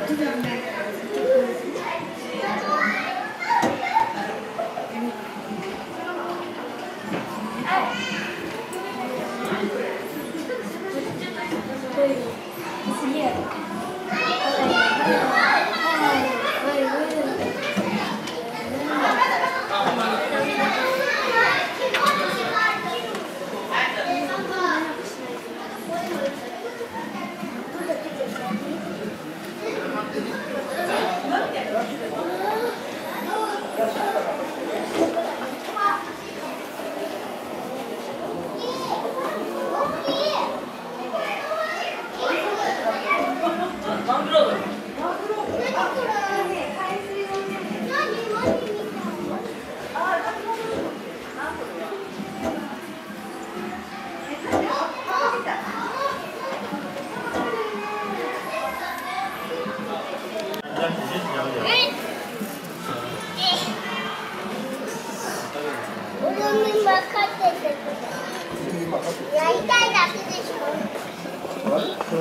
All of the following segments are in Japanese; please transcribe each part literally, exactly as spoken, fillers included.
やりたいだけでしょ。向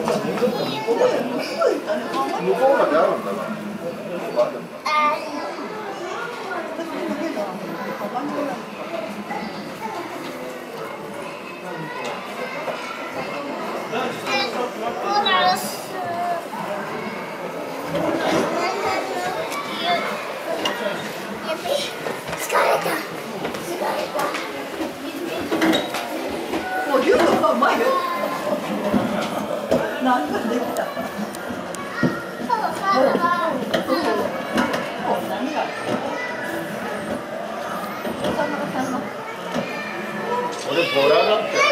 こうまであるんだな。疲れた。疲れた。もう言うのがうまいよ。なんかできた。俺ボラだって。